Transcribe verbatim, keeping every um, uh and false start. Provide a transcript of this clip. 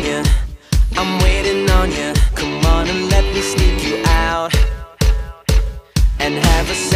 you, I'm waiting on you. Come on and let me sneak you out and have a